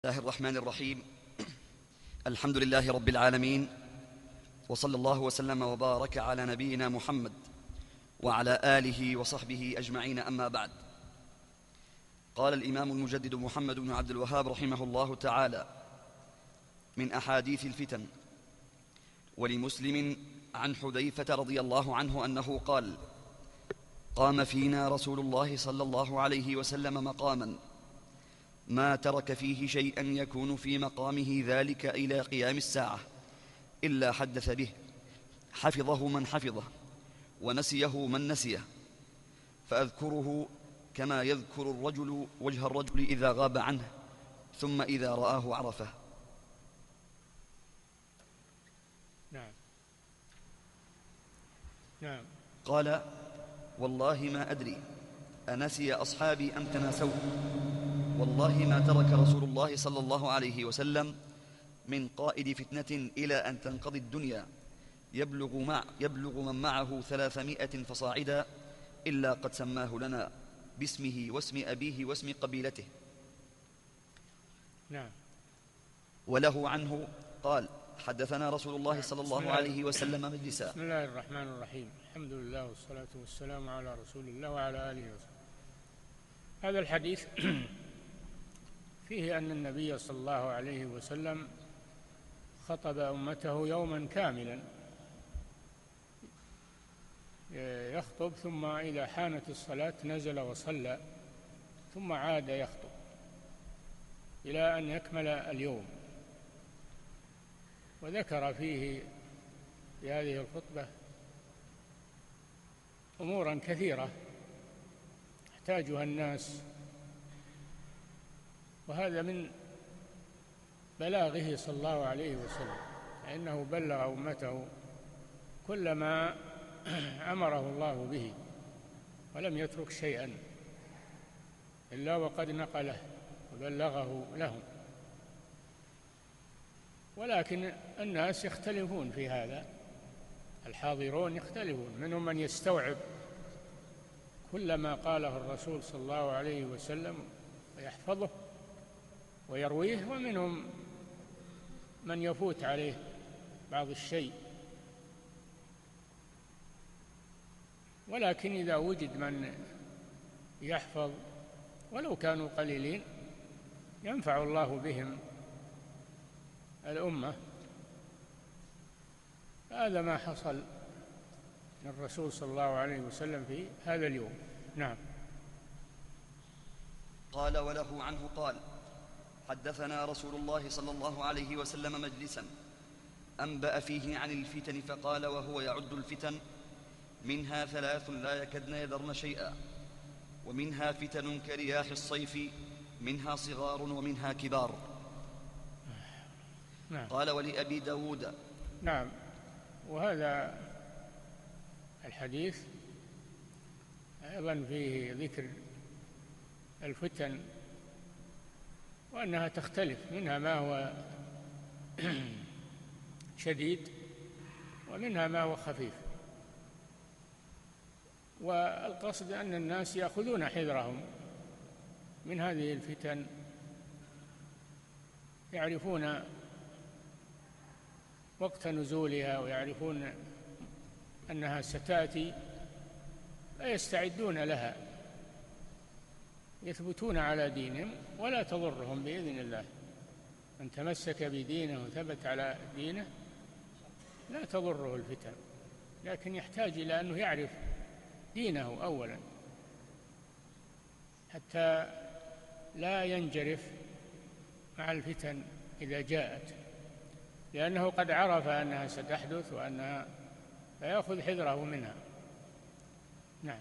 الله الرحمن الرحيم. الحمد لله رب العالمين، وصلى الله وسلم وبارك على نبينا محمد وعلى آله وصحبه أجمعين، أما بعد. قال الإمام المجدد محمد بن عبد الوهاب رحمه الله تعالى: من أحاديث الفتن. ولمسلم عن حذيفة رضي الله عنه أنه قال: قام فينا رسول الله صلى الله عليه وسلم مقاما ما ترك فيه شيئا يكون في مقامه ذلك إلى قيام الساعة إلا حدث به، حفظه من حفظه ونسيه من نسيه، فأذكره كما يذكر الرجل وجه الرجل إذا غاب عنه ثم إذا رآه عرفه. نعم. قال: والله ما أدري أنسي أصحابي أم تناسوه، والله ما ترك رسول الله صلى الله عليه من قائد فتنة إلى أن تنقضي الدنيا يبلغ من معه 300 فصاعدا إلا قد سماه لنا باسمه واسم أبيه واسم قبيلته. نعم. وله عنه قال: حدثنا رسول الله صلى الله عليه وسلم مجلسا. بسم الله الرحمن الرحيم. الحمد لله والصلاة والسلام على رسول الله وعلى آله وسلم. هذا الحديث فيه أن النبي صلى الله عليه وسلم خطب أمته يوما كاملا، يخطب ثم إذا حانت الصلاة نزل وصلى ثم عاد يخطب إلى أن يكمل اليوم. وذكر فيه في هذه الخطبة أمورا كثيرة يحتاجها الناس، وهذا من بلاغه صلى الله عليه وسلم، فإنه بلغ أمته كل ما أمره الله به ولم يترك شيئا إلا وقد نقله وبلغه لهم. ولكن الناس يختلفون في هذا، الحاضرون يختلفون، منهم من يستوعب كل ما قاله الرسول صلى الله عليه وسلم ويحفظه ويرويه، ومنهم من يفوت عليه بعض الشيء. ولكن إذا وجد من يحفظ ولو كانوا قليلين ينفع الله بهم الأمة. هذا ما حصل للرسول صلى الله عليه وسلم في هذا اليوم. نعم. قال: وله عنه قال: حدثنا رسول الله صلى الله عليه وسلم مجلسا أنبأ فيه عن الفتن فقال وهو يعد الفتن: منها 3 لا يكدن يذرن شيئا، ومنها فتن كرياح الصيف، منها صغار ومنها كبار. نعم. قال: ولأبي داود. نعم. وهذا الحديث أيضا فيه ذكر الفتن وأنها تختلف، منها ما هو شديد ومنها ما هو خفيف. والقصد أن الناس يأخذون حذرهم من هذه الفتن، يعرفون وقت نزولها ويعرفون أنها ستأتي فيستعدون لها، يثبتون على دينهم ولا تضرهم بإذن الله. من تمسك بدينه وثبت على دينه لا تضره الفتن، لكن يحتاج إلى أنه يعرف دينه أولا حتى لا ينجرف مع الفتن إذا جاءت، لأنه قد عرف أنها ستحدث وأنها فيأخذ حذره منها. نعم.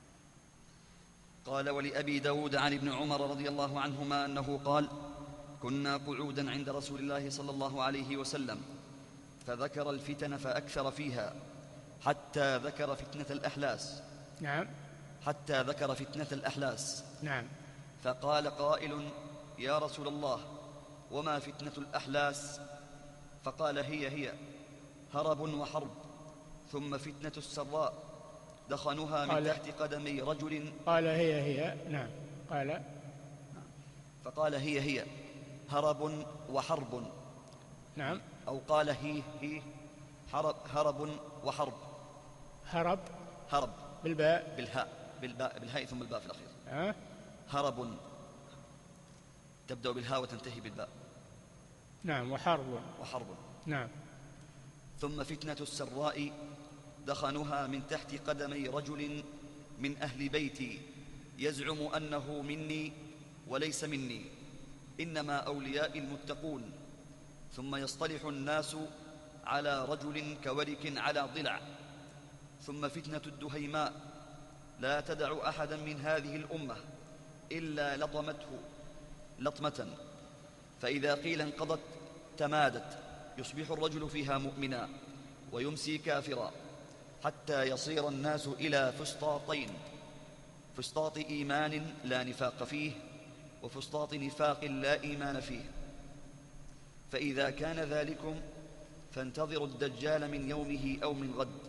قال: ولأبي داود عن ابن عمر رضي الله عنهما أنه قال: كنا قعودا عند رسول الله صلى الله عليه وسلم فذكر الفتن فأكثر فيها حتى ذكر فتنة الأحلاس. نعم. حتى ذكر فتنة الأحلاس. نعم. فقال قائل: يا رسول الله، وما فتنة الأحلاس؟ فقال: هي هرب وحرب، ثم فتنة السراء دخنها من تحت قدمي رجل. قال هي. نعم. قال. فقال: هي هرب وحرب. نعم. أو قال هي هرب وحرب. هرب بالباء بالهاء ثم الباء في الأخير. هرب تبدأ بالهاء وتنتهي بالباء. نعم. وحرب. نعم. ثم فتنة السراء دخنها من تحت قدمي رجل من أهل بيتي يزعم أنه مني وليس مني، إنما أولياء المتقون. ثم يصطلح الناس على رجل كورك على ضلع. ثم فتنة الدهيماء لا تدع أحدا من هذه الأمة إلا لطمته لطمة، فإذا قيل انقضت تمادت، يصبح الرجل فيها مؤمنا ويمسي كافرا، حتى يصير الناس إلى فسطاطين: فسطاط إيمان لا نفاق فيه، وفسطاط نفاق لا إيمان فيه. فإذا كان ذلكم فانتظروا الدجال من يومه أو من غد.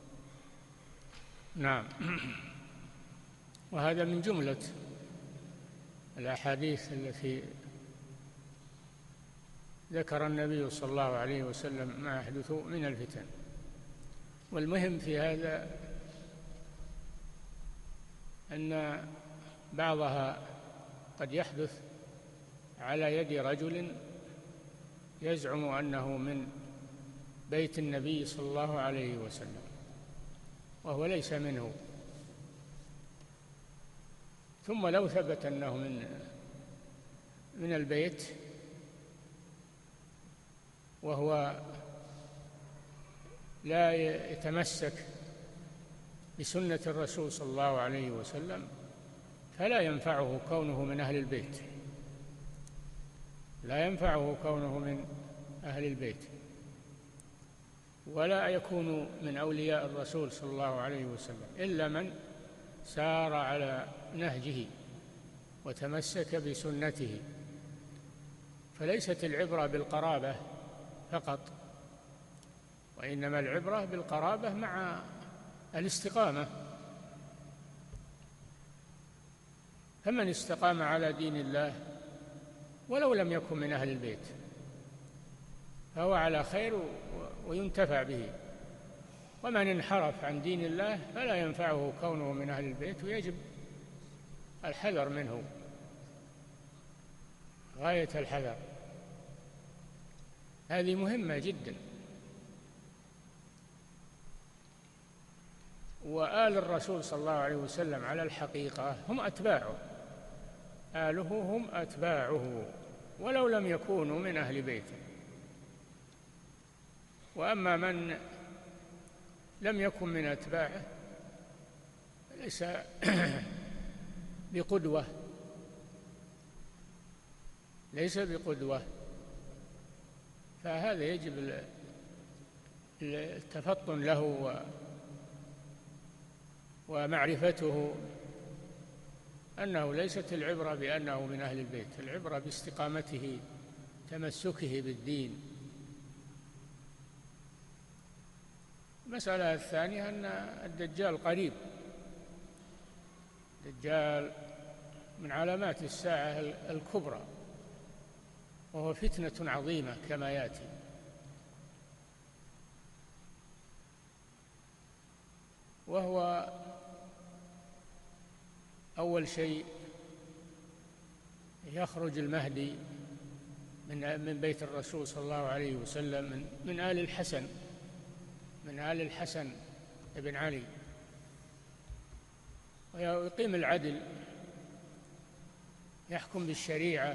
نعم. وهذا من جملة الأحاديث التي ذكر النبي صلى الله عليه وسلم ما يحدث من الفتن. والمهم في هذا أن بعضها قد يحدث على يد رجل يزعم أنه من بيت النبي صلى الله عليه وسلم وهو ليس منه. ثم لو ثبت أنه من البيت وهو لا يتمسك بسنة الرسول صلى الله عليه وسلم فلا ينفعه كونه من أهل البيت، لا ينفعه كونه من أهل البيت، ولا يكون من أولياء الرسول صلى الله عليه وسلم إلا من سار على نهجه وتمسك بسنته. فليست العبرة بالقرابة فقط، وإنما العبرة بالقرابة مع الاستقامة. فمن استقام على دين الله ولو لم يكن من أهل البيت فهو على خير وينتفع به، ومن انحرف عن دين الله فلا ينفعه كونه من أهل البيت، ويجب الحذر منه غاية الحذر. هذه مهمة جدا. وآل الرسول صلى الله عليه وسلم على الحقيقة هم أتباعه، آله هم أتباعه ولو لم يكونوا من أهل بيته. وأما من لم يكن من أتباعه ليس بقدوة، ليس بقدوة، فهذا يجب التفطن له ومعرفته أنه ليست العبرة بأنه من أهل البيت، العبرة باستقامته تمسكه بالدين. المسألة الثانية أن الدجال قريب، الدجال من علامات الساعة الكبرى، وهو فتنة عظيمة كما يأتي. وهو أول شيء يخرج المهدي من بيت الرسول صلى الله عليه وسلم من آل الحسن، من آل الحسن بن علي، ويقيم العدل، يحكم بالشريعة.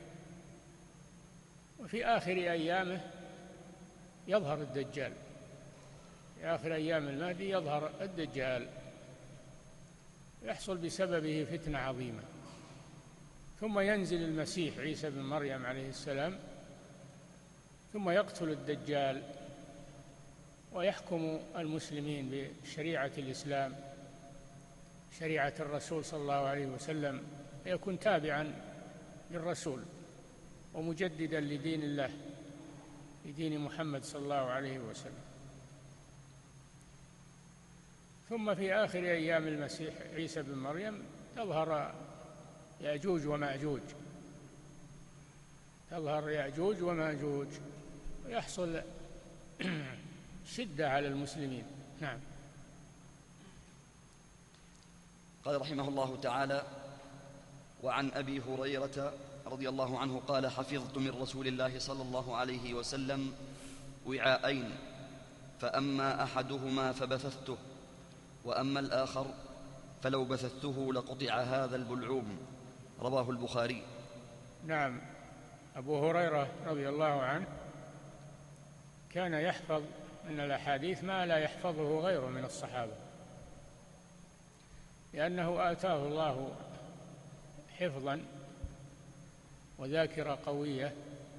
وفي آخر أيامه يظهر الدجال، في آخر أيام المهدي يظهر الدجال، يحصل بسببه فتنة عظيمة. ثم ينزل المسيح عيسى بن مريم عليه السلام، ثم يقتل الدجال ويحكم المسلمين بشريعة الإسلام، شريعة الرسول صلى الله عليه وسلم، يكون تابعا للرسول ومجددا لدين الله، لدين محمد صلى الله عليه وسلم. ثم في آخر أيام المسيح عيسى بن مريم تظهر يأجوج ومأجوج، تظهر يأجوج وماجوج ويحصل شدة على المسلمين. نعم. قال رحمه الله تعالى: وعن أبي هريرة رضي الله عنه قال: حفظت من رسول الله صلى الله عليه وسلم وعاءين، فأما أحدهما فبثثته، وأما الآخر فلو بثثته لقطع هذا البلعوم. رواه البخاري. نعم. أبو هريرة رضي الله عنه كان يحفظ من الأحاديث ما لا يحفظه غيره من الصحابة، لأنه آتاه الله حفظا وذاكرة قوية،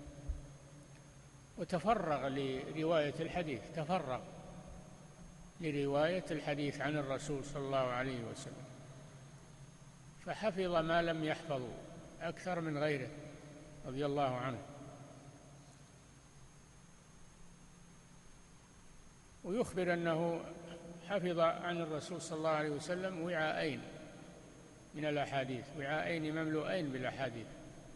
وتفرغ لرواية الحديث، تفرغ لرواية الحديث عن الرسول صلى الله عليه وسلم، فحفظ ما لم يحفظه أكثر من غيره رضي الله عنه. ويخبر أنه حفظ عن الرسول صلى الله عليه وسلم وعاءين من الأحاديث، وعاءين مملوءين بالأحاديث،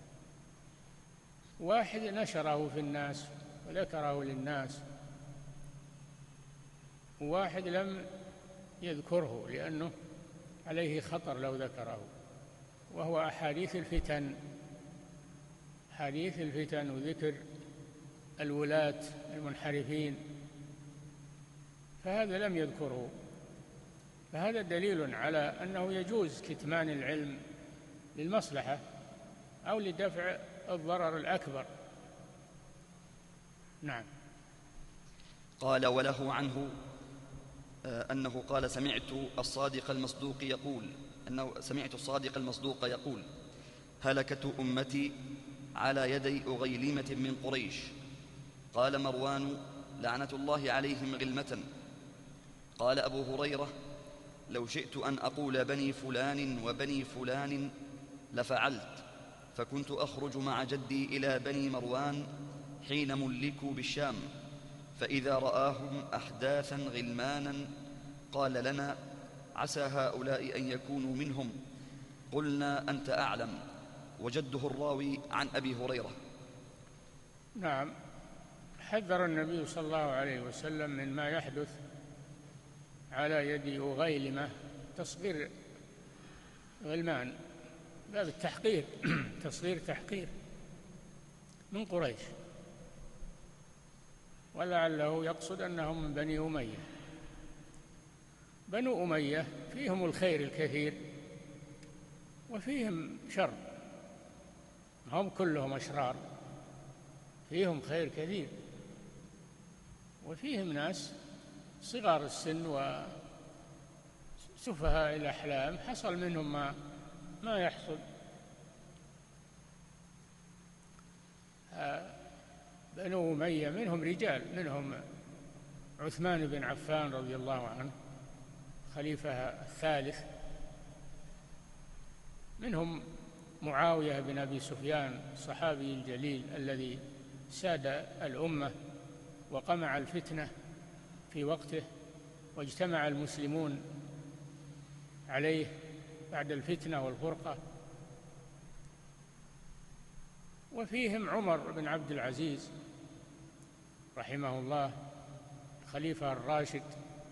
واحد نشره في الناس وذكره للناس، وواحد لم يذكره لأنه عليه خطر لو ذكره، وهو أحاديث الفتن، حديث الفتن وذكر الولاة المنحرفين، فهذا لم يذكره. فهذا دليل على أنه يجوز كتمان العلم للمصلحة أو لدفع الضرر الأكبر. نعم. قال: وله عنه أنه قال: سمعت الصادق المصدوق يقول: هلكة أمتي على يدي أغيلمة من قريش. قال مروان: لعنة الله عليهم غلمة. قال أبو هريرة: لو شئت أن أقول بني فلان وبني فلان لفعلت، فكنت أخرج مع جدي إلى بني مروان حين ملكوا بالشام، فإذا رآهم أحداثا غلمانا قال لنا: عسى هؤلاء أن يكونوا منهم. قلنا: أنت أعلم. وجده الراوي عن أبي هريرة. نعم. حذر النبي صلى الله عليه وسلم من ما يحدث على يد أغيلمة، تصغير غلمان، باب التحقير تصغير تحقير من قريش، ولعله يقصد أنهم من بني أمية. بنو أمية فيهم الخير الكثير وفيهم شر، هم كلهم أشرار، فيهم خير كثير وفيهم ناس صغار السن وسفهاء الأحلام حصل منهم ما يحصل. بنو أمية منهم رجال، منهم عثمان بن عفان رضي الله عنه خليفة الثالث، منهم معاوية بن أبي سفيان الصحابي الجليل الذي ساد الأمة وقمع الفتنة في وقته، واجتمع المسلمون عليه بعد الفتنة والفرقة. وفيهم عمر بن عبد العزيز رحمه الله الخليفة الراشد،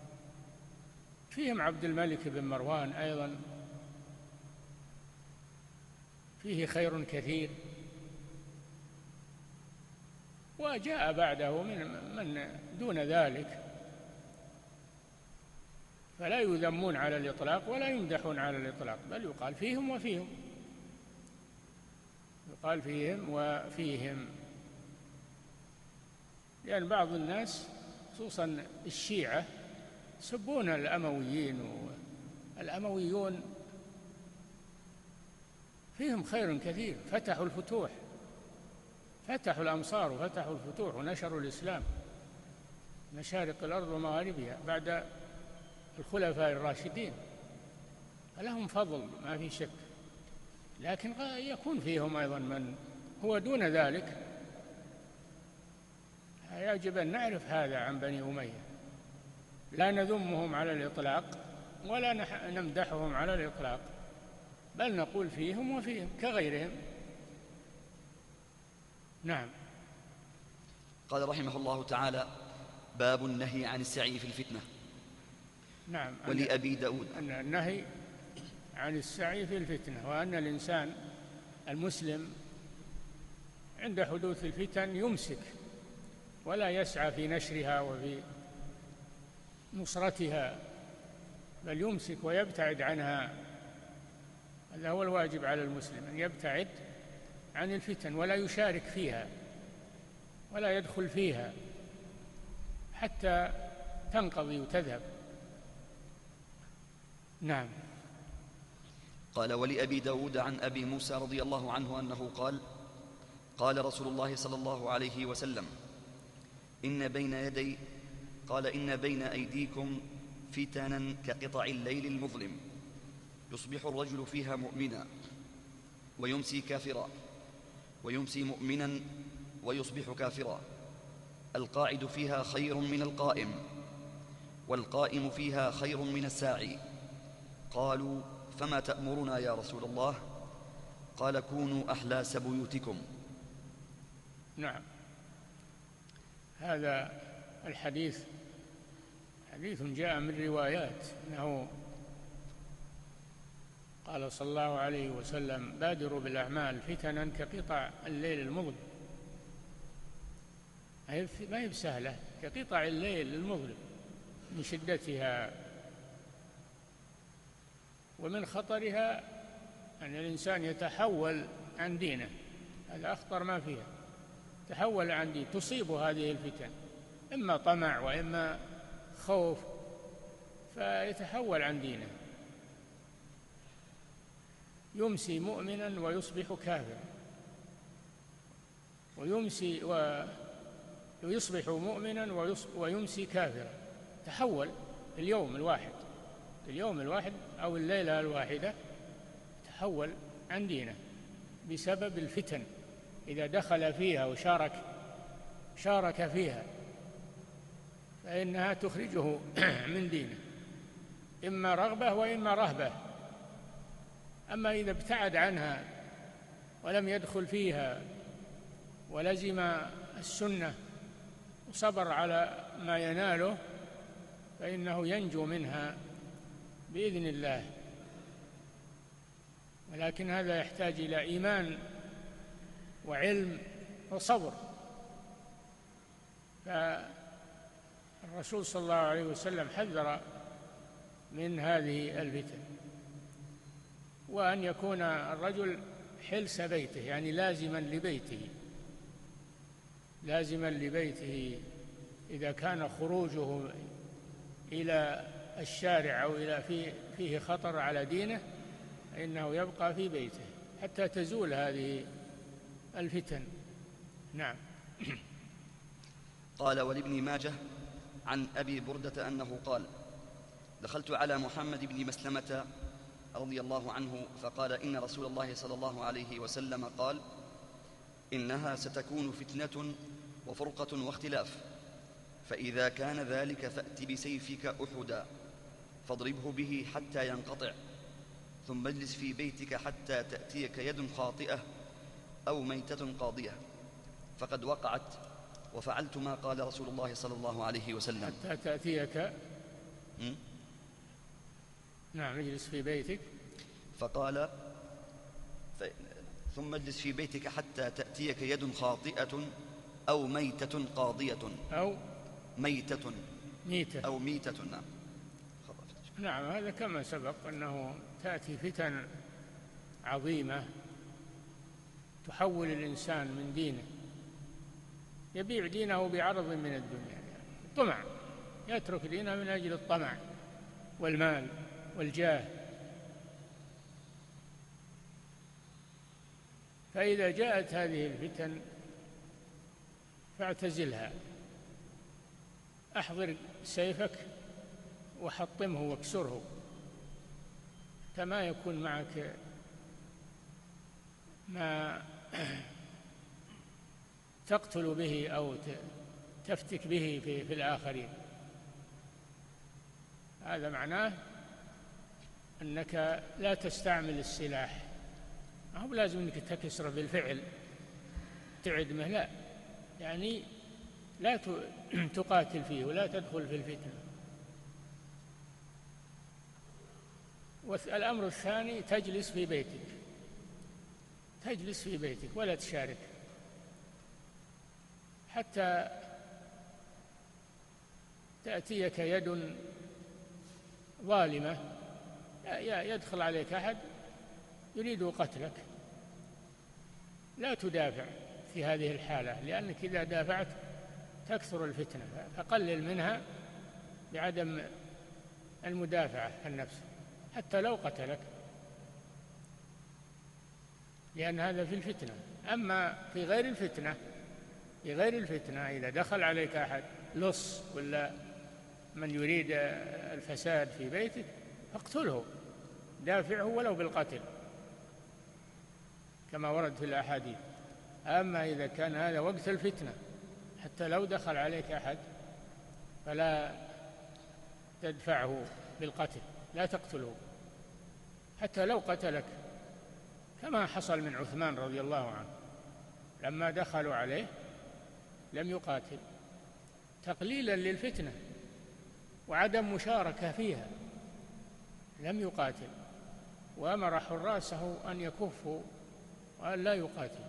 فيهم عبد الملك بن مروان أيضا، فيه خير كثير. وجاء بعده من دون ذلك، فلا يذمون على الإطلاق ولا يمدحون على الإطلاق، بل يقال فيهم وفيهم، يقال فيهم وفيهم. لأن بعض الناس خصوصا الشيعة يسبون الأمويين، والأمويون فيهم خير كثير، فتحوا الفتوح، فتحوا الأمصار وفتحوا الفتوح ونشروا الإسلام مشارق الأرض ومغاربها بعد الخلفاء الراشدين، فلهم فضل ما في شك. لكن يكون فيهم أيضا من هو دون ذلك، يجب أن نعرف هذا عن بني أمية، لا نذمهم على الإطلاق ولا نمدحهم على الإطلاق، بل نقول فيهم وفيهم كغيرهم. نعم. قال رحمه الله تعالى: باب النهي عن السعي في الفتنة. نعم. ولأبي داود أن النهي عن السعي في الفتنة، وأن الإنسان المسلم عند حدوث الفتن يمسك ولا يسعى في نشرها وفي نصرتها، بل يمسك ويبتعد عنها. هذا هو الواجب على المسلم، أن يبتعد عن الفتن ولا يشارك فيها ولا يدخل فيها حتى تنقضي وتذهب. نعم. قال: ولأبي داود عن أبي موسى رضي الله عنه أنه قال: قال رسول الله صلى الله عليه وسلم: إن بين أيديكم فتنا كقطع الليل المظلم، يصبح الرجل فيها مؤمنا ويمسي كافرا، ويمسي مؤمنا ويصبح كافرا، القاعد فيها خير من القائم، والقائم فيها خير من الساعي. قالوا: فما تأمرنا يا رسول الله؟ قال: كونوا أحلاس بيوتكم. نعم. هذا الحديث حديث جاء من روايات أنه قال صلى الله عليه وسلم: بادروا بالأعمال فتنا كقطع الليل المظلم. ما هي بسهلة، كقطع الليل المظلم من شدتها ومن خطرها أن الإنسان يتحول عن دينه. هذا أخطر ما فيها، تحول عن دين تصيب هذه الفتن، إما طمع وإما خوف، فيتحول عن دينه. يمسي مؤمنا ويصبح كافرا، ويصبح مؤمنا ويمسي كافرا. تحول في اليوم الواحد أو الليلة الواحدة، تحول عن دينه بسبب الفتن. إذا دخل فيها وشارك فيها فإنها تخرجه من دينه، إما رغبة وإما رهبة. أما إذا ابتعد عنها ولم يدخل فيها ولزم السنة وصبر على ما يناله فإنه ينجو منها بإذن الله. ولكن هذا يحتاج إلى إيمان وعلم وصبر. فالرسول صلى الله عليه وسلم حذر من هذه الفتن، وأن يكون الرجل حلس بيته، يعني لازما لبيته. إذا كان خروجه إلى الشارع أو فيه خطر على دينه فإنه يبقى في بيته حتى تزول هذه الفتن. نعم. قال: ولابن ماجه عن أبي بردة أنه قال: دخلت على محمد بن مسلمة رضي الله عنه فقال: إن رسول الله صلى الله عليه وسلم قال: إنها ستكون فتنة وفرقة واختلاف، فإذا كان ذلك فأت بسيفك أحدا فاضربه به حتى ينقطع، ثم اجلس في بيتك حتى تأتيك يد خاطئة أو ميتة قاضية، فقد وقعت وفعلت ما قال رسول الله صلى الله عليه وسلم. حتى تأتيك نعم، اجلس في بيتك. فقال: ثم اجلس في بيتك حتى تأتيك يد خاطئة أو ميتة قاضية أو ميتة. نعم. نعم، هذا كما سبق أنه تأتي فتن عظيمة تحول الإنسان من دينه، يبيع دينه بعرض من الدنيا، طمع، يترك دينه من أجل الطمع والمال والجاه. فإذا جاءت هذه الفتن فاعتزلها، أحضر سيفك وحطمه واكسره، كما يكون معك ما تقتل به أو تفتك به في الآخرين. هذا معناه أنك لا تستعمل السلاح، هو لازم أنك تكسر بالفعل، تعدمه، لا، يعني لا تقاتل فيه ولا تدخل في الفتنة. والأمر الثاني تجلس في بيتك، تجلس في بيتك ولا تشارك حتى تأتيك يد ظالمة، يدخل عليك أحد يريد قتلك، لا تدافع في هذه الحالة، لأنك إذا دافعت تكثر الفتنة، فقلل منها بعدم المدافعة عن نفسه حتى لو قتلك، لأن هذا في الفتنة. أما في غير الفتنة، في غير الفتنة إذا دخل عليك أحد لص ولا من يريد الفساد في بيتك فاقتله، دافعه ولو بالقتل كما ورد في الأحاديث. أما إذا كان هذا وقت الفتنة حتى لو دخل عليك أحد فلا تدفعه بالقتل، لا تقتله حتى لو قتلك، كما حصل من عثمان رضي الله عنه لما دخلوا عليه لم يقاتل تقليلا للفتنة وعدم مشاركة فيها، لم يقاتل، وأمر حراسه أن يكفوا وأن لا يقاتل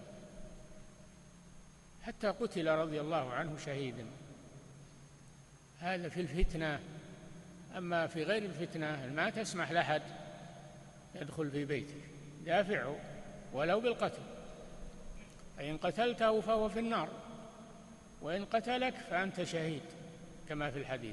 حتى قتل رضي الله عنه شهيدا. هذا في الفتنة. أما في غير الفتنة ما تسمح لأحد يدخل في بيتك، دافعه ولو بالقتل، فإن قتلته فهو في النار، وإن قتلك فأنت شهيد كما في الحديث.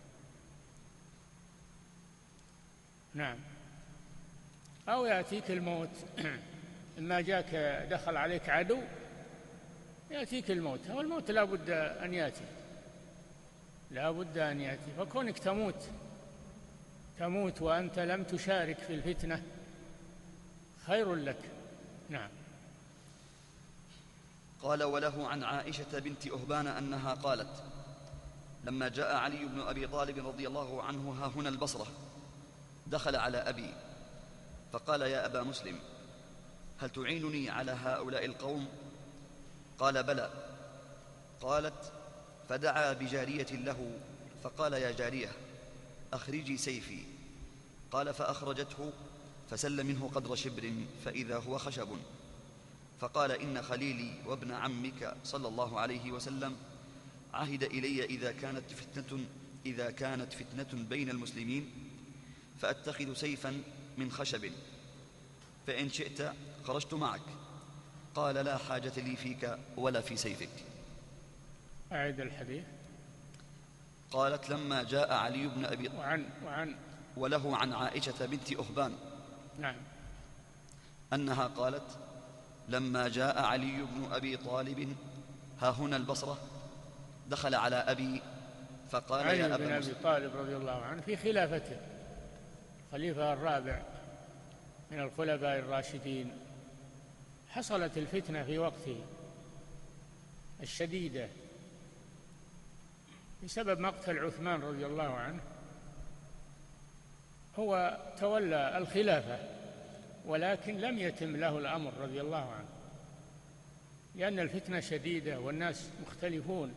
نعم. أو يأتيك الموت، إما جاك دخل عليك عدو يأتيك الموت، والموت لا بد أن يأتي، لا بد أن يأتي، فكونك تموت وأنت لم تشارك في الفتنة خير لك. نعم. قال: وله عن عائشة بنت أهبان أنها قالت: لما جاء علي بن أبي طالب رضي الله عنه ها هنا البصرة دخل على أبي فقال: يا أبا مسلم، هل تعينني على هؤلاء القوم؟ قال: بلى. قالت: فدعا بجارية له فقال: يا جارية أخرجي سيفي. قال: فأخرجته فسل منه قدر شبر فإذا هو خشب، فقال: إن خليلي وابن عمك صلى الله عليه وسلم عهد إلي إذا كانت فتنة بين المسلمين فأتخذ سيفا من خشب، فإن شئت خرجت معك. قال: لا حاجة لي فيك ولا في سيفك. أعد الحديث. قالت: لما جاء علي بن أبي وله عن عائشة بنت أهبان نعم أنها قالت: لما جاء علي بن أبي طالب ها هنا البصرة دخل على أبي فقال: يا أبا مسلم. علي بن أبي طالب رضي الله عنه في خلافته الخليفة الرابع من الخلفاء الراشدين، حصلت الفتنة في وقته الشديدة بسبب مقتل عثمان رضي الله عنه. هو تولى الخلافة ولكن لم يتم له الأمر رضي الله عنه، لأن الفتنة شديدة والناس مختلفون،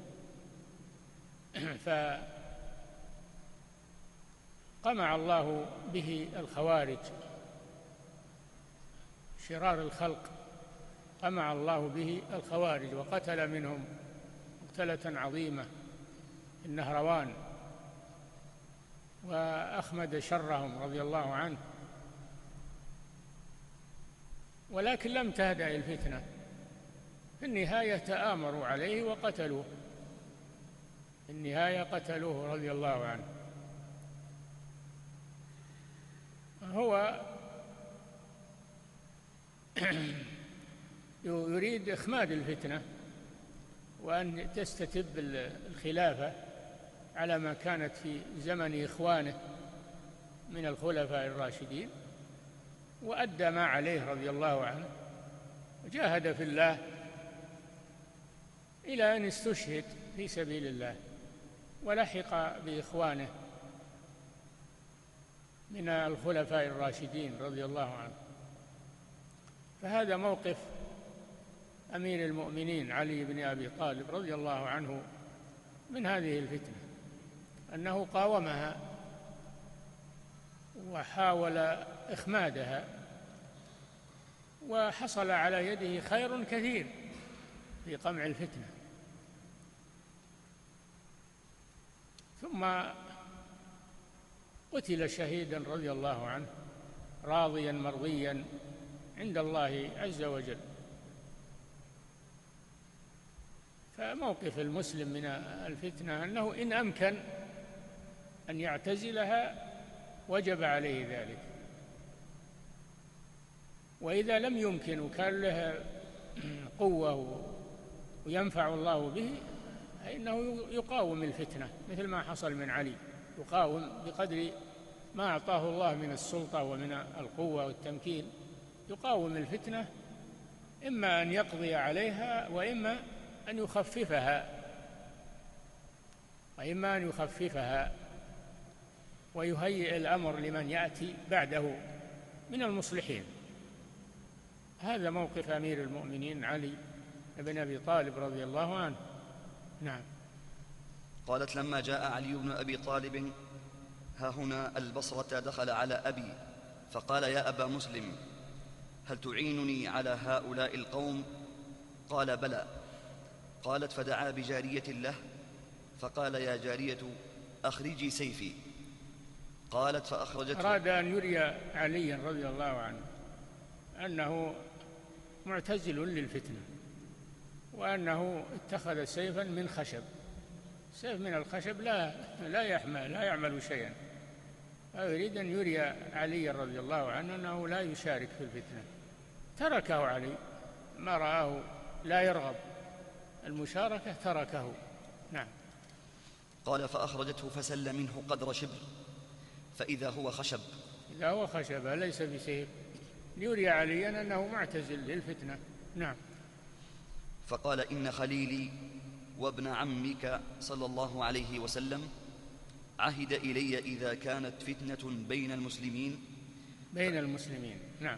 فقمع الله به الخوارج شرار الخلق، قمع الله به الخوارج وقتل منهم مقتلة عظيمة النهروان، وأخمد شرهم رضي الله عنه، ولكن لم تهدأ الفتنة، في النهاية تآمروا عليه وقتلوه، في النهاية قتلوه رضي الله عنه. هو يريد إخماد الفتنة وأن تستتب الخلافة على ما كانت في زمن إخوانه من الخلفاء الراشدين، وأدى ما عليه رضي الله عنه وجاهد في الله إلى أن استشهد في سبيل الله ولحق بإخوانه من الخلفاء الراشدين رضي الله عنه. فهذا موقف أمير المؤمنين علي بن أبي طالب رضي الله عنه من هذه الفتنة، أنه قاومها وحاول إخمادها، وحصل على يده خير كثير في قمع الفتنة. ثم قتل شهيدا رضي الله عنه راضيا مرضيا عند الله عز وجل. فموقف المسلم من الفتنة أنه إن أمكن أن يعتزلها وجب عليه ذلك، وإذا لم يمكن وكان له قوة وينفع الله به فإنه يقاوم الفتنة، مثل ما حصل من علي، يقاوم بقدر ما أعطاه الله من السلطة ومن القوة والتمكين، يقاوم الفتنة، إما أن يقضي عليها وإما أن يخففها ويهيئ الأمر لمن يأتي بعده من المصلحين. هذا موقف أمير المؤمنين علي بن أبي طالب رضي الله عنه. نعم. قالت: لما جاء علي بن أبي طالب ها هنا البصرة دخل على أبي فقال: يا أبا مسلم، هل تعينني على هؤلاء القوم؟ قال: بلى. قالت: فدعا بجارية له فقال: يا جارية أخرجي سيفي. قالت: فأخرجته. أراد أن يري عليا رضي الله عنه أنه معتزل للفتنة، وأنه اتخذ سيفا من خشب. سيف من الخشب لا يعمل شيئا، ويريد أن يري علي رضي الله عنه أنه لا يشارك في الفتنة. تركه علي، ما رآه لا يرغب المشاركة تركه. نعم. قال: فأخرجته فسل منه قدر شبر فإذا هو خشب. إذا هو خشب ليس بسيف، ليري عليا أنه معتزل للفتنة. نعم. فقال: إن خليلي وابن عمك صلى الله عليه وسلم عهد إلي إذا كانت فتنة بين المسلمين نعم،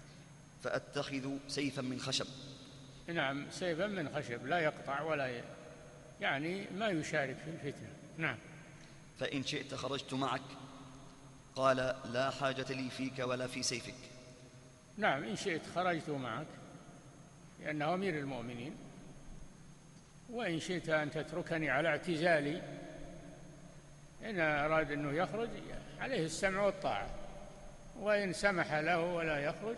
فأتخذ سيفا من خشب. نعم، سيفا من خشب لا يقطع ولا يعني ما يشارك في الفتنة. نعم. فإن شئت خرجت معك. قال: لا حاجة لي فيك ولا في سيفك. نعم، إن شئت خرجت معك لأنه أمير المؤمنين، وإن شئت أن تتركني على اعتزالي. إن أراد أنه يخرج عليه السمع والطاعة، وإن سمح له ولا يخرج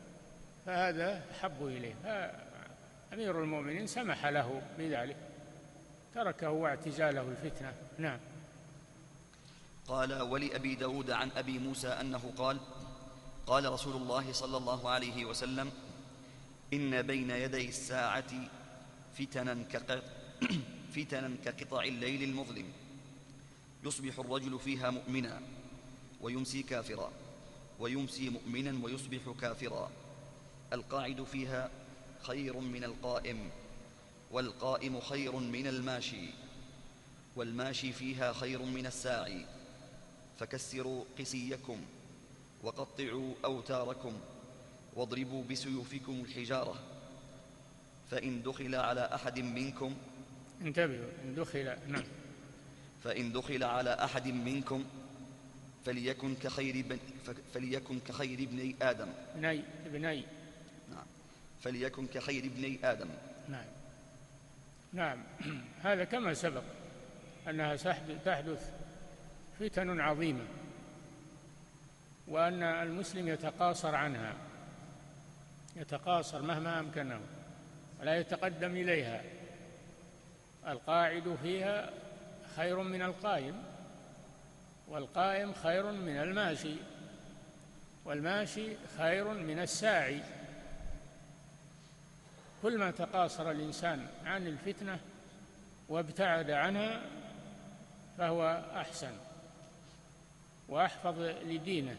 فهذا أحب إليه. فأمير المؤمنين سمح له بذلك، تركه واعتزاله الفتنة. نعم. قال: ولأبي داود عن أبي موسى أنه قال: قال رسول الله صلى الله عليه وسلم: إن بين يدي الساعة فتنا كقطع الليل المظلم، يصبح الرجل فيها مؤمنا ويمسي كافرا، ويمسي مؤمنا ويصبح كافرا. القاعد فيها خير من القائم، والقائم خير من الماشي، والماشي فيها خير من الساعي. فكسروا قسيكم وقطعوا أوتاركم واضربوا بسيوفكم الحجارة، فإن دخل على أحد منكم. انتبهوا، نعم. فإن دخل على أحد منكم فليكن كخير ابني آدم. ابني. نعم. فليكن كخير ابني آدم. نعم. نعم. هذا كما سبق أنها تحدث فتن عظيمة، وأن المسلم يتقاصر عنها، يتقاصر مهما أمكنه ولا يتقدم إليها. القاعد فيها خير من القائم، والقائم خير من الماشي، والماشي خير من الساعي. كل ما تقاصر الإنسان عن الفتنة وابتعد عنها فهو أحسن وأحفظ لدينه،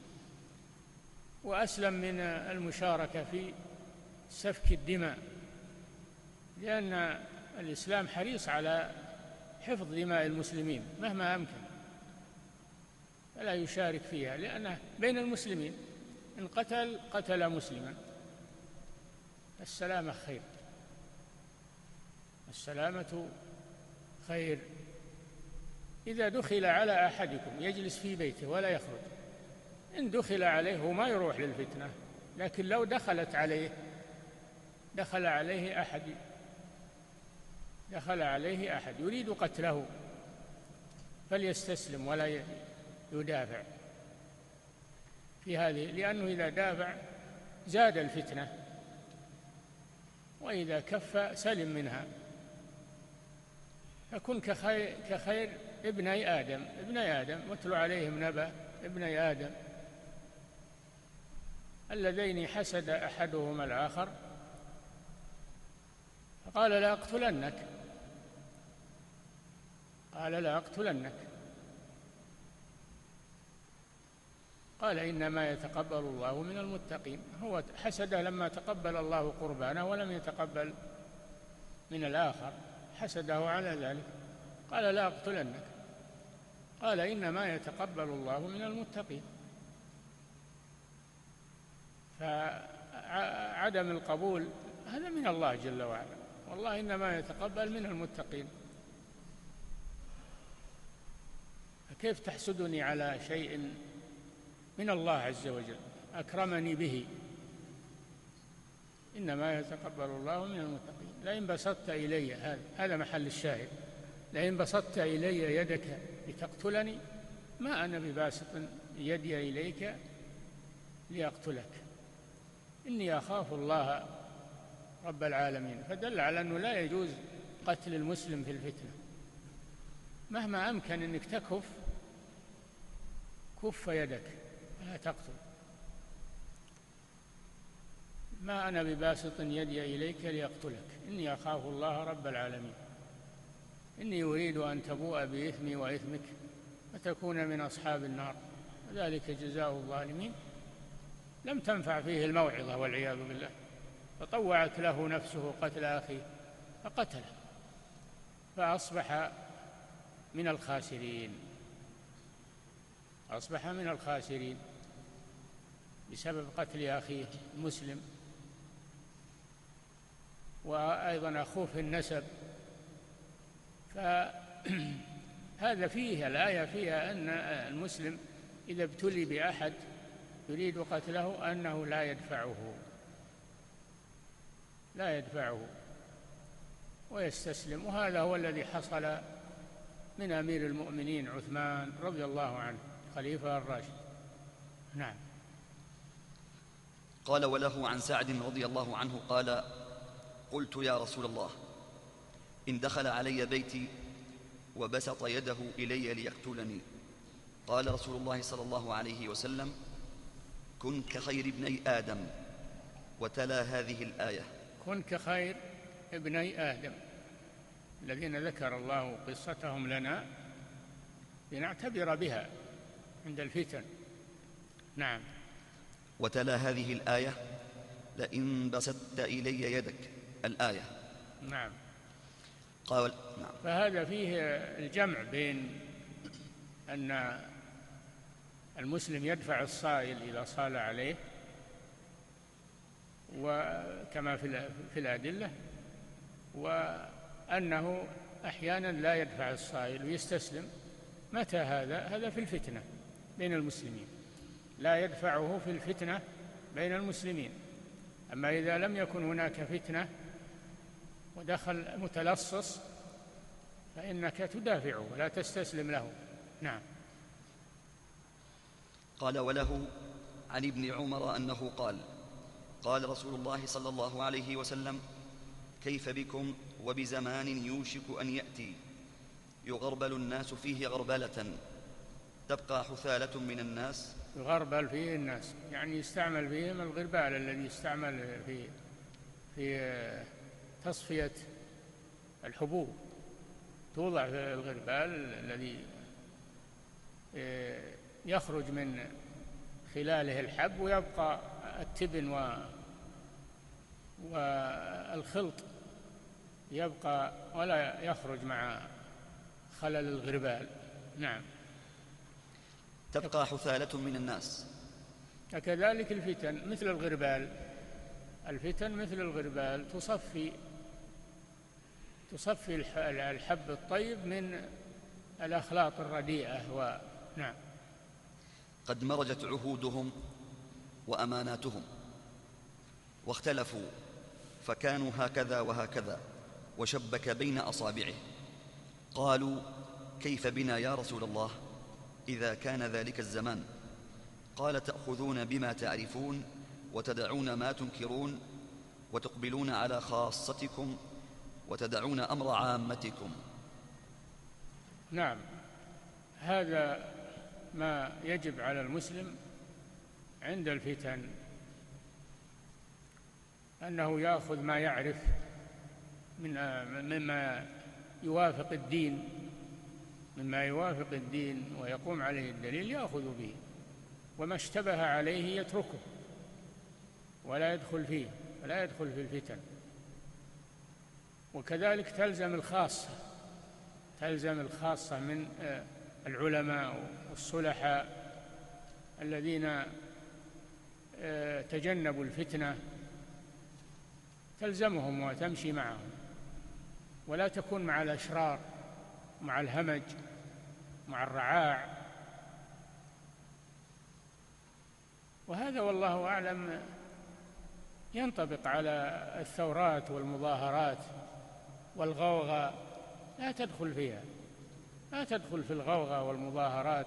وأسلم من المشاركة في سفك الدماء، لأن الإسلام حريص على حفظ دماء المسلمين مهما أمكن، فلا يشارك فيها، لأنه بين المسلمين إن قتل مسلما السلامة خير. السلامة خير. إذا دخل على أحدكم يجلس في بيته ولا يخرج، إن دخل عليه هو ما يروح للفتنة، لكن لو دخل عليه أحد يريد قتله فليستسلم ولا يدافع في هذه، لأنه إذا دافع زاد الفتنة، وإذا كف سلم منها. فكن كخير ابني آدم واتل عليهم نبأ ابني آدم اللذين حسد أحدهما الآخر فقال لا أقتلنك قال إنما يتقبل الله من المتقين. هو حسده لما تقبل الله قربانه ولم يتقبل من الآخر، حسده على ذلك، قال لا أقتلنك، قال إنما يتقبل الله من المتقين. فعدم القبول هذا من الله جل وعلا، والله إنما يتقبل من المتقين. فكيف تحسدني على شيء من الله عز وجل أكرمني به؟ إنما يتقبل الله من المتقين. لئن بسطت إلي، هذا محل الشاهد، لئن بسطت إلي يدك لتقتلني ما أنا بباسط يدي إليك لأقتلك إني أخاف الله رب العالمين. فدل على أنه لا يجوز قتل المسلم في الفتنة، مهما أمكن أنك كف يدك لا تقتل. ما أنا بباسط يدي إليك لأقتلك إني أخاف الله رب العالمين إني أريد أن تبوء بإثمي وإثمك فتكون من أصحاب النار وذلك جزاء الظالمين. لم تنفع فيه الموعظة والعياذ بالله، فطوعت له نفسه قتل أخيه فقتله فأصبح من الخاسرين بسبب قتل أخيه المسلم، وأيضا أخوه في النسب. فهذا فيه الآية فيها أن المسلم إذا ابتلي بأحد يريد قتله أنه لا يدفعه ويستسلم. وهذا هو الذي حصل من أمير المؤمنين عثمان رضي الله عنه خليفة الراشد. نعم. قال وله عن سعد رضي الله عنه قال قلت يا رسول الله إن دخل علي بيتي وبسط يده إلي ليقتلني قال رسول الله صلى الله عليه وسلم كن كخير ابني آدم وتلا هذه الآية كن كخير ابني آدم الذين ذكر الله قصتهم لنا لنعتبر بها عند الفتن. نعم. وتلا هذه الآية لئن بسطت إلي يدك الآية. نعم. قال نعم. فهذا فيه الجمع بين أن المسلم يدفع الصائل إذا صال عليه وكما في الأدلة، وأنه أحيانا لا يدفع الصائل ويستسلم. متى هذا في الفتنة بين المسلمين، لا يدفعه في الفتنة بين المسلمين. أما إذا لم يكن هناك فتنة ودخل متلصص فإنك تدافعه ولا تستسلم له. نعم. قال وله عن ابن عمر أنه قال قال رسول الله صلى الله عليه وسلم كيف بكم وبزمان يوشك أن يأتي يغربل الناس فيه غربلة تبقى حثالة من الناس. يغربل فيه الناس يعني يستعمل فيهم الغربال الذي يستعمل في تصفية الحبوب، توضع في الغربال الذي يخرج من خلاله الحب ويبقى التبن والخلط يبقى ولا يخرج مع خلل الغربال. نعم. تبقى حثالة من الناس. كذلك الفتن مثل الغربال، الفتن مثل الغربال تصفي الحب الطيب من الأخلاق الرديئة. نعم. قد مرجت عهودهم وأماناتهم واختلفوا، فكانوا هكذا وهكذا، وشبك بين أصابعه. قالوا: كيف بنا يا رسول الله إذا كان ذلك الزمان؟ قال: تأخذون بما تعرفون وتدعون ما تنكرون، وتقبلون على خاصتكم وتدعون أمر عامتكم. نعم، هذا ما يجب على المسلم عند الفتن، أنه يأخذ ما يعرف مما يوافق الدين، ويقوم عليه الدليل يأخذ به، وما اشتبه عليه يتركه ولا يدخل فيه، ولا يدخل في الفتن. وكذلك تلزم الخاصة من العلماء والصلحاء الذين تجنبوا الفتنة، تلزمهم وتمشي معهم، ولا تكون مع الأشرار، مع الهمج، مع الرعاع. وهذا والله أعلم ينطبق على الثورات والمظاهرات والغوغاء. لا تدخل فيها، لا تدخل في الغوغاء والمظاهرات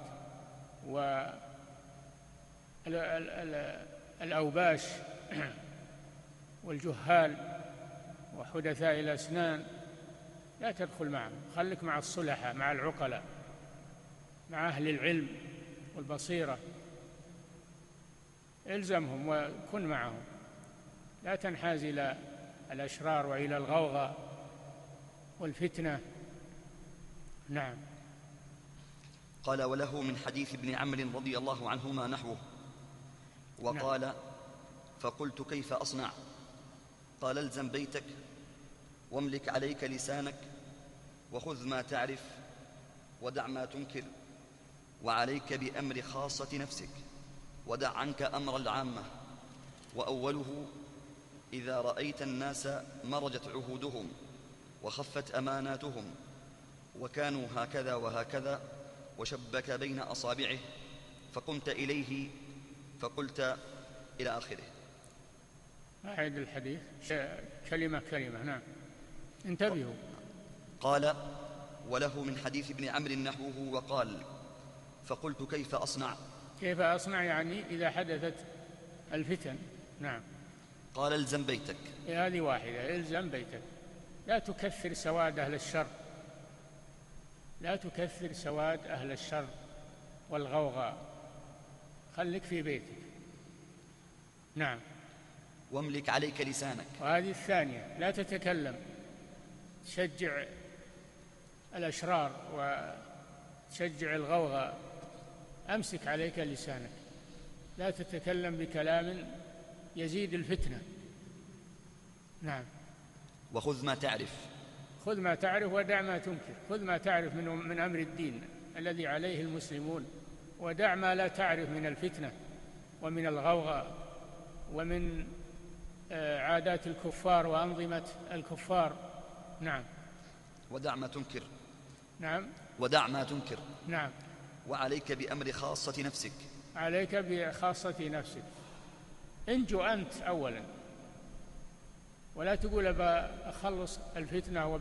والأوباش والجهال وحدثاء الأسنان، لا تدخل معهم. خلك مع الصلحاء، مع العقلاء، مع أهل العلم والبصيرة، الزمهم وكن معهم، لا تنحاز إلى الأشرار وإلى الغوغاء والفتنة. نعم. قال: وله من حديث ابن عمرو رضي الله عنهما نحوه. وقال: نعم. فقلت: كيف أصنع؟ قال: الزم بيتك، واملك عليك لسانك، وخذ ما تعرف ودع ما تنكر، وعليك بأمر خاصة نفسك، ودع عنك أمر العامة. وأوله: إذا رأيت الناس مرجت عهودهم وخفت أماناتهم وكانوا هكذا وهكذا، وشبك بين أصابعه، فقمت إليه فقلت، إلى آخره. أعيد الحديث كلمة كلمة. نعم، انتبهوا. قال: وله من حديث ابن عمرو نحوه. وقال: فقلت: كيف أصنع؟ كيف أصنع يعني إذا حدثت الفتن. نعم. قال: الزم بيتك. هذه واحدة، الزم بيتك، لا تكثر سواد أهل الشر، لا تكثر سواد أهل الشر والغوغاء، خليك في بيتك. نعم. واملك عليك لسانك. وهذه الثانية، لا تتكلم تشجع الأشرار وتشجع الغوغاء، أمسك عليك لسانك، لا تتكلم بكلام يزيد الفتنة. نعم. وخذ ما تعرف. خذ ما تعرف ودع ما تنكر. خذ ما تعرف من أمر الدين الذي عليه المسلمون، ودع ما لا تعرف من الفتنة ومن الغوغاء ومن عادات الكفار وأنظمة الكفار. نعم. ودع ما تنكر. نعم. ودع ما تنكر. نعم. وعليك بأمر خاصة نفسك. عليك بخاصة نفسك. انجو أنت أولا، ولا تقول أخلص الفتنة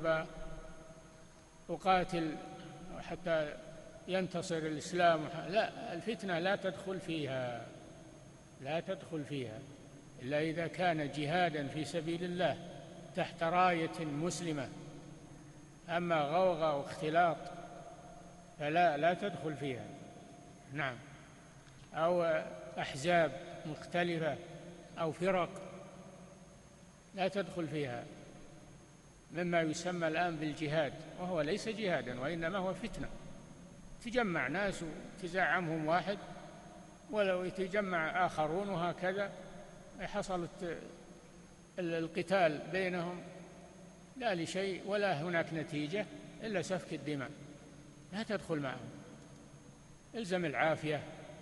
وأقاتل حتى ينتصر الإسلام. لا، الفتنة لا تدخل فيها، لا تدخل فيها إلا إذا كان جهادا في سبيل الله تحت راية مسلمة. أما غوغاء واختلاط فلا تدخل فيها. نعم. أو أحزاب مختلفة أو فرق لا تدخل فيها، مما يسمى الآن بالجهاد، وهو ليس جهادا وإنما هو فتنة. تجمع ناس وتزعمهم واحد، ولو يتجمع آخرون، وهكذا حصلت القتال بينهم لا لشيء ولا هناك نتيجة إلا سفك الدماء. لا تدخل معهم. الزم العافية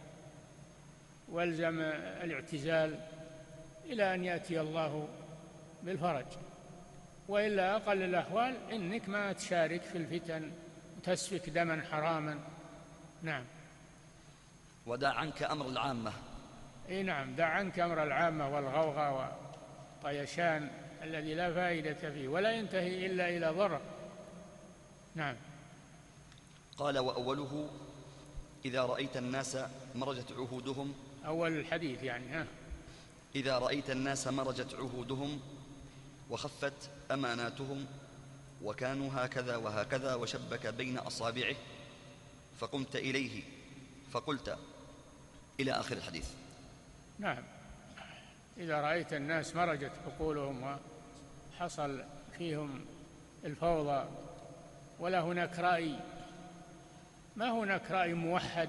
والزم الاعتزال إلى أن يأتي الله بالفرج. وإلا أقل الأحوال إنك ما تشارك في الفتن وتسفك دما حراما. نعم. ودع عنك أمر العامة. إيه نعم، دع عنك أمر العامة والغوغاء والطيشان الذي لا فائدة فيه ولا ينتهي إلا إلى ضرر. نعم. قال: وأوله: إذا رأيت الناس مرجت عهودهم. أول الحديث يعني إذا رأيت الناس مرجت عهودهم وخفت أماناتهم وكانوا هكذا وهكذا، وشبك بين أصابعه فقمت إليه فقلت، إلى آخر الحديث. نعم. إذا رأيت الناس مرجت عقولهم وحصل فيهم الفوضى ولا هناك رأي، ما هناك رأي موحد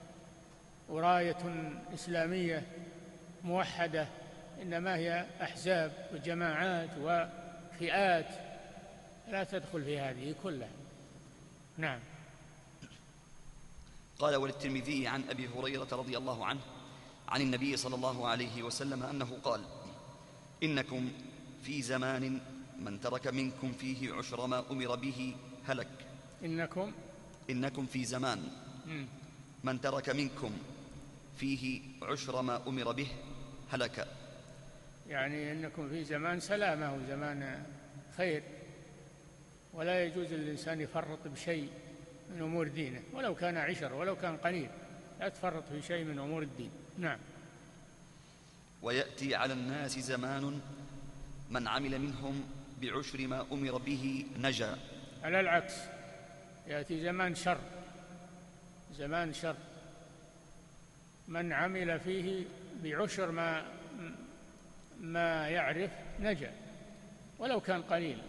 وراية إسلامية موحدة، إنما هي أحزاب وجماعات وفئات، لا تدخل في هذه كلها. نعم. قال: وللترمذي عن أبي هريرة رضي الله عنه عن النبي صلى الله عليه وسلم أنه قال: إنكم في زمان من ترك منكم فيه عشر ما أمر به هلك. إنكم في زمان من ترك منكم فيه عشر ما أمر به هلك. يعني إنكم في زمان سلامة وزمان خير، ولا يجوز للإنسان يفرط بشيء من أمور دينه ولو كان عشر ولو كان قليل، لا تفرط في شيء من أمور الدين. نعم. ويأتي على الناس زمان من عمل منهم بعشر ما أمر به نجا. على العكس، يأتي زمان شر، زمان شر من عمل فيه بعشر ما يعرف نجا ولو كان قليل،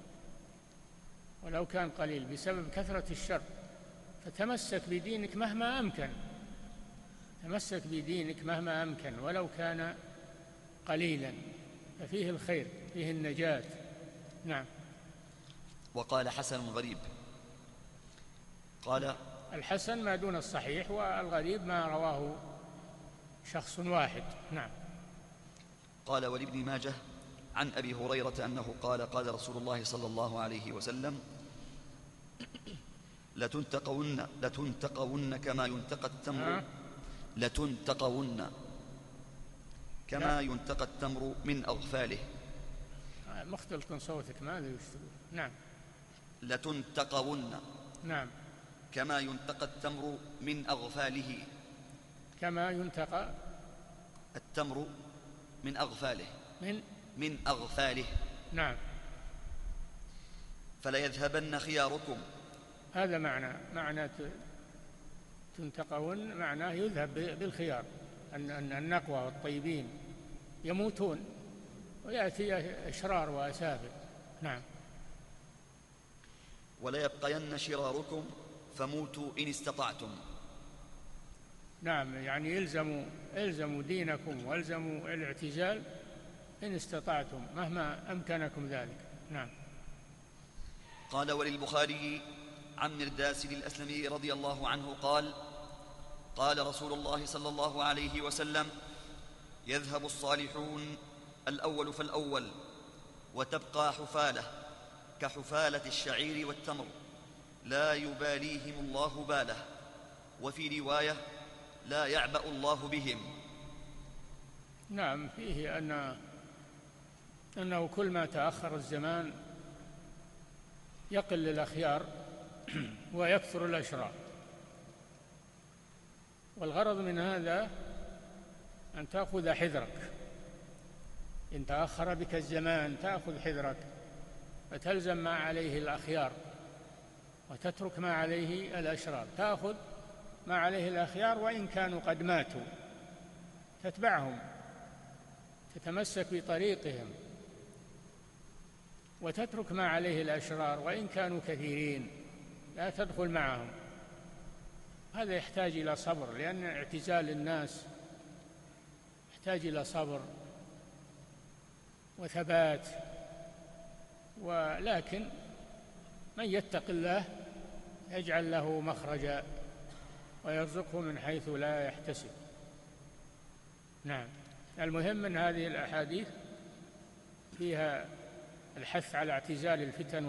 ولو كان قليل بسبب كثرة الشر. فتمسك بدينك مهما أمكن، تمسك بدينك مهما أمكن ولو كان قليلا، ففيه الخير، فيه النجاة. نعم. وقال حسن غريب، قال: الحسن ما دون الصحيح، والغريب ما رواه شخص واحد. نعم. قال: ولابن ماجه عن أبي هريرة أنه قال: قال رسول الله صلى الله عليه وسلم: لتنتقون كما ينتقى التمر، لتنتقون كما ينتقى التمر من أغفاله. مختلط صوتك، ماذا يشتغل؟ نعم. لتنتقون. نعم. كما ينتقى التمر من أغفاله. كما ينتقى التمر من أغفاله. من أغفاله. نعم. فليذهبن خياركم. هذا معنى تنتقون، معناه يذهب بالخيار، أن النقوى والطيبين يموتون ويأتي أشرار وأسافل. نعم. ولا يبقين شراركم فموتوا إن استطعتم. نعم، يعني الزموا دينكم والزموا الاعتزال إن استطعتم مهما أمكنكم ذلك. نعم. قال: وللبخاري عن مرداس الأسلمي رضي الله عنه قال: قال رسول الله صلى الله عليه وسلم: يذهب الصالحون الأول فالأول، وتبقى حفالة كحفالة الشعير والتمر، لا يباليهم الله باله. وفي رواية: لا يعبأ الله بهم. نعم، فيه أنه كل ما تأخر الزمان يقل الأخيار ويكثر الأشرار، والغرض من هذا أن تأخذ حذرك. إن تأخر بك الزمان تأخذ حذرك، فتلزم ما عليه الأخيار وتترك ما عليه الأشرار. تأخذ ما عليه الأخيار وإن كانوا قد ماتوا، تتبعهم، تتمسك بطريقهم، وتترك ما عليه الأشرار وإن كانوا كثيرين، لا تدخل معهم. هذا يحتاج إلى صبر، لأن اعتزال الناس يحتاج إلى صبر وثبات. ولكن من يتق الله يجعل له مخرجا ويرزقه من حيث لا يحتسب. نعم. المهم من هذه الأحاديث فيها الحث على اعتزال الفتن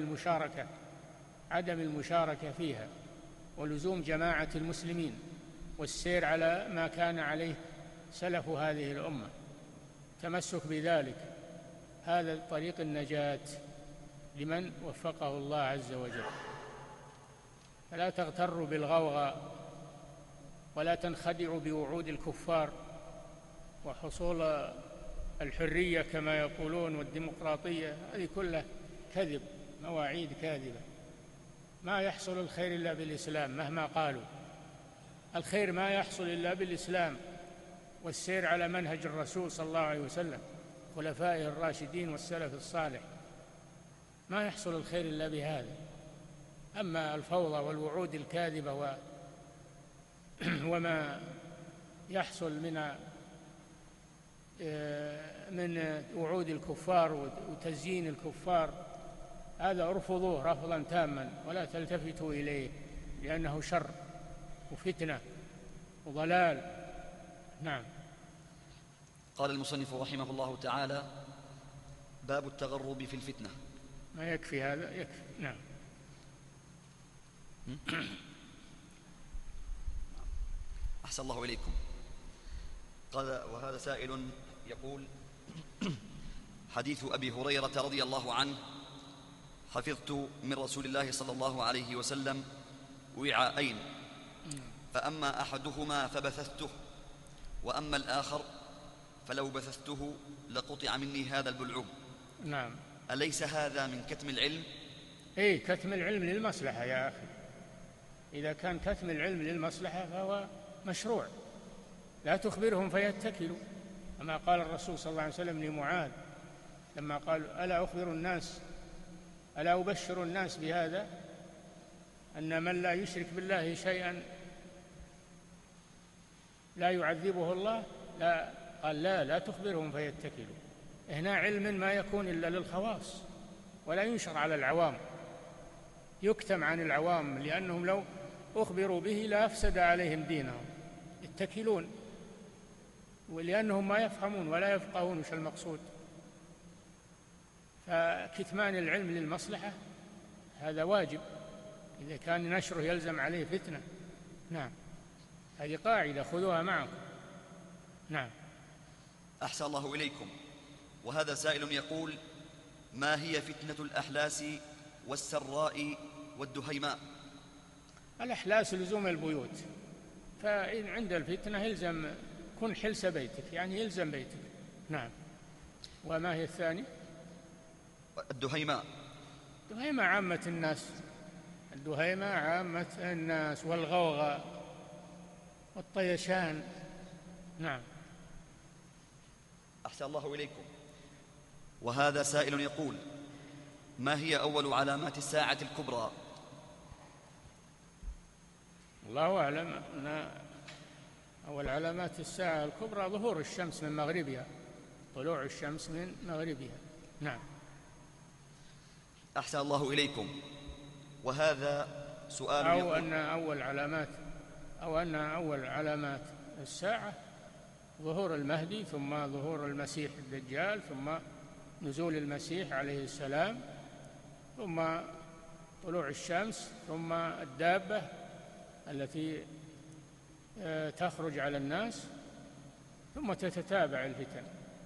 عدم المشاركة فيها، ولزوم جماعة المسلمين والسير على ما كان عليه سلف هذه الأمة، تمسك بذلك، هذا طريق النجاة لمن وفقه الله عز وجل. فلا تغتروا بالغوغاء ولا تنخدعوا بوعود الكفار وحصول الحرية كما يقولون والديمقراطية، هذه كلها كذب، مواعيد كاذبة. ما يحصل الخير إلا بالإسلام مهما قالوا، الخير ما يحصل إلا بالإسلام والسير على منهج الرسول صلى الله عليه وسلم، خلفائه الراشدين والسلف الصالح، ما يحصل الخير إلا بهذا. أما الفوضى والوعود الكاذبة وما يحصل من وعود الكفار وتزيين الكفار، هذا ارفضوه رفضا تاما ولا تلتفتوا إليه، لأنه شر وفتنة وضلال. نعم. قال المصنف رحمه الله تعالى: باب التغرب في الفتنة. ما يكفي هذا؟ يكفي. نعم. أحسن الله إليكم. قال: وهذا سائل يقول: حديث أبي هريرة رضي الله عنه: حفظت من رسول الله صلى الله عليه وسلم وعاءين، فأما أحدهما فبثثته، وأما الآخر فلو بثثته لقطع مني هذا البلعوم. نعم. أليس هذا من كتم العلم؟ إيه، كتم العلم للمصلحة يا أخي. إذا كان كتم العلم للمصلحة فهو مشروع، لا تخبرهم فيتكلوا، كما قال الرسول صلى الله عليه وسلم لمعاذ لما قال: ألا أبشر الناس بهذا، أن من لا يشرك بالله شيئا لا يعذبه الله؟ لا، قال: لا تخبرهم فيتكلوا. هنا علم ما يكون إلا للخواص ولا ينشر على العوام، يكتم عن العوام، لأنهم لو أخبروا به لأفسد عليهم دينهم، يتكلون، ولأنهم ما يفهمون ولا يفقهون وش المقصود. فكتمان العلم للمصلحة هذا واجب، إذا كان نشره يلزم عليه فتنة. نعم، هذه قاعدة خذوها معكم. نعم. أحسن الله إليكم. وهذا سائل يقول: ما هي فتنة الأحلاس والسراء والدهيماء؟ الأحلاس لزوم البيوت، فإن عند الفتنة يلزم كن حلس بيتك، يعني يلزم بيتك. نعم. وما هي الثانية؟ الدهيماء. الدهيماء عامة الناس، الدهيماء عامة الناس، والغوغاء والطيشان. نعم. أحسن الله إليكم. وهذا سائل يقول: ما هي أول علامات الساعة الكبرى؟ الله أعلم أن أول علامات الساعة الكبرى ظهور الشمس من مغربها، طلوع الشمس من مغربها. نعم. أحسن الله إليكم. وهذا سؤال أو أن أول علامات الساعة ظهور المهدي، ثم ظهور المسيح الدجال، ثم نزول المسيح عليه السلام، ثم طلوع الشمس، ثم الدابة التي تخرج على الناس، ثم تتتابع الفتن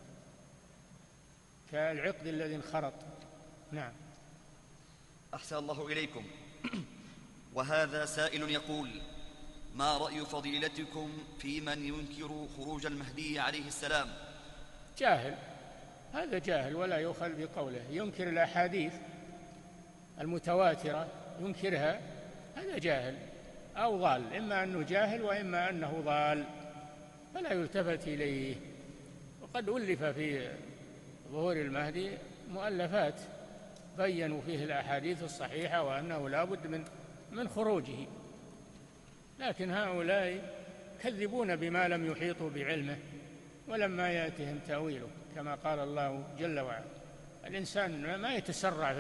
كالعقد الذي انخرط. نعم. أحسن الله إليكم. وهذا سائل يقول: ما رأي فضيلتكم في من ينكر خروج المهدي عليه السلام؟ جاهل، هذا جاهل ولا يؤخذ بقوله، ينكر الأحاديث المتواترة ينكرها، هذا جاهل أو ضال، إما أنه جاهل وإما أنه ضال، فلا يلتفت إليه. وقد ألف في ظهور المهدي مؤلفات بيّنوا فيه الأحاديث الصحيحة وأنه لا بد من خروجه، لكن هؤلاء كذبون بما لم يحيطوا بعلمه ولما يأتهم تأويله، كما قال الله جل وعلا. الإنسان ما يتسرع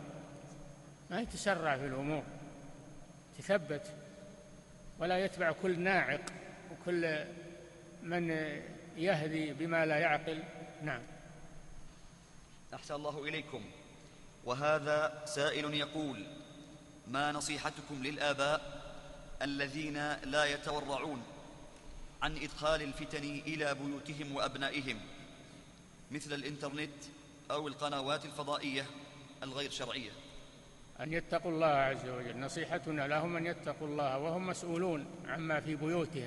في الأمور، تثبت ولا يتبع كل ناعق وكل من يهدي بما لا يعقل. نعم. أحسن الله إليكم. وهذا سائل يقول: ما نصيحتكم للآباء الذين لا يتورعون عن إدخال الفتن إلى بيوتهم وأبنائهم مثل الإنترنت أو القنوات الفضائية الغير شرعية؟ أن يتقوا الله عز وجل. نصيحتنا لهم أن يتقوا الله، وهم مسؤولون عما في بيوتهم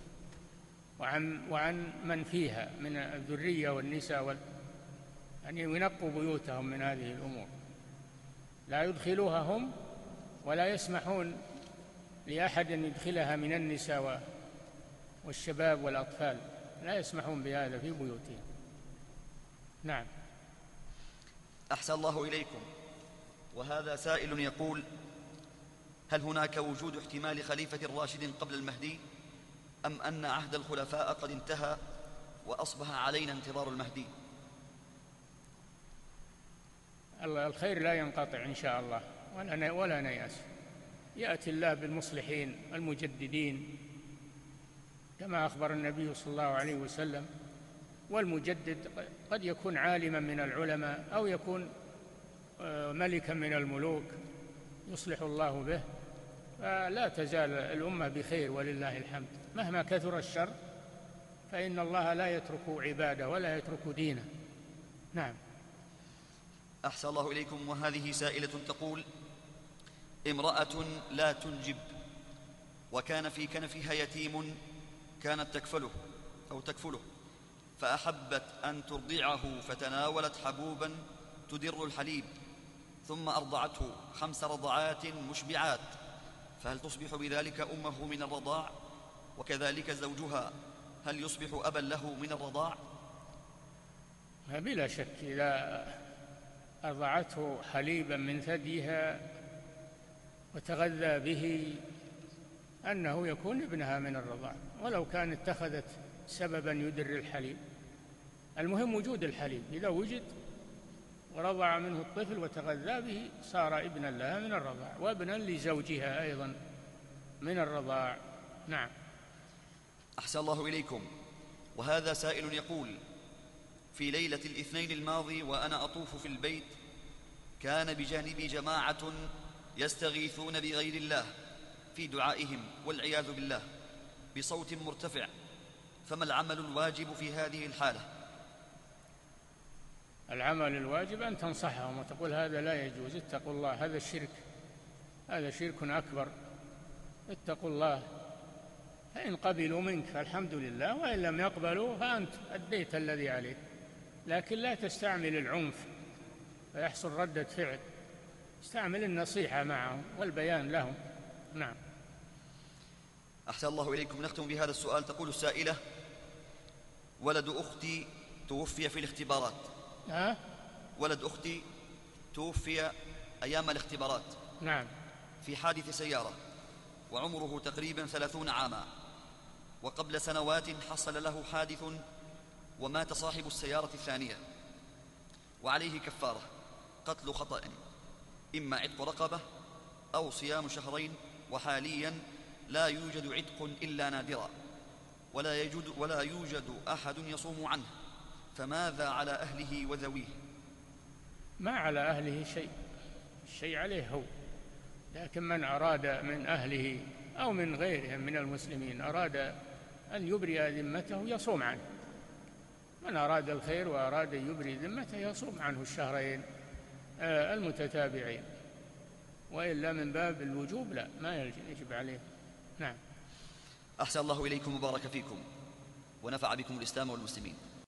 وعن من فيها من الذرية والنساء أن ينقوا بيوتهم من هذه الأمور، لا يدخلوها هم ولا يسمحون لأحد أن يدخلها من النساء والشباب والأطفال، لا يسمحون بهذا في بيوتهم. نعم. أحسن الله إليكم. وهذا سائل يقول: هل هناك وجود احتمال خليفة راشد قبل المهدي، أم أن عهد الخلفاء قد انتهى وأصبح علينا انتظار المهدي؟ الخير لا ينقطع إن شاء الله ولا نيأس. يأتي الله بالمصلحين المجددين كما أخبر النبي صلى الله عليه وسلم، والمجدد قد يكون عالما من العلماء أو يكون ملكا من الملوك يصلح الله به، فلا تزال الأمة بخير ولله الحمد. مهما كثر الشر فإن الله لا يترك عباده ولا يترك دينه. نعم. أحسن الله إليكم. وهذه سائلة تقول: امرأة لا تنجب وكان في كنفها يتيم كانت تكفله فأحبت أن ترضعه فتناولت حبوبا تدر الحليب ثم أرضعته 5 رضعات مشبعات، فهل تصبح بذلك أمه من الرضاع؟ وكذلك زوجها هل يصبح أبا له من الرضاع؟ بلا شك إذا أرضعته حليبا من ثديها وتغذى به أنه يكون ابنها من الرضاع، ولو كان اتخذت سببا يدر الحليب. المهم وجود الحليب، إذا وجد ورضع منه الطفل وتغذى به صار ابنا لها من الرضاع، وابنا لزوجها أيضا من الرضاع. نعم. أحسن الله إليكم. وهذا سائل يقول: في ليلة الاثنين الماضي وأنا أطوف في البيت كان بجانبي جماعة يستغيثون بغير الله في دعائهم والعياذ بالله بصوت مرتفع، فما العمل الواجب في هذه الحالة؟ العمل الواجب أن تنصحهم وتقول هذا لا يجوز، اتقوا الله، هذا شرك أكبر، اتقوا الله. فإن قبلوا منك فالحمد لله، وإن لم يقبلوا فأنت أديت الذي عليك، لكن لا تستعمل العنف فيحصل ردة فعل، استعمل النصيحة معهم والبيان لهم. نعم. أحسن الله إليكم. نختم بهذا السؤال. تقول السائلة: ولد أختي توفي في الاختبارات. ولد أختي توفي أيام الاختبارات. نعم. في حادث سيارة، وعمره تقريبا 30 عاما، وقبل سنوات حصل له حادث ومات صاحب السيارة الثانية، وعليه كفارة قتل خطأ، إما عتق رقبة أو صيام شهرين، وحاليا لا يوجد عتق إلا نادرا، ولا يوجد أحد يصوم عنه، فماذا على أهله وذويه؟ ما على أهله شيء، الشيء عليه هو، لكن من أراد من أهله أو من غيرهم من المسلمين أراد أن يبرئ ذمته يصوم عنه. من أراد الخير وأراد أن يبرئ ذمته يصوم عنه الشهرين المتتابعين، وإلا من باب الوجوب لا، ما يجب عليه. نعم. أحسن الله إليكم وبارك فيكم ونفع بكم الإسلام والمسلمين.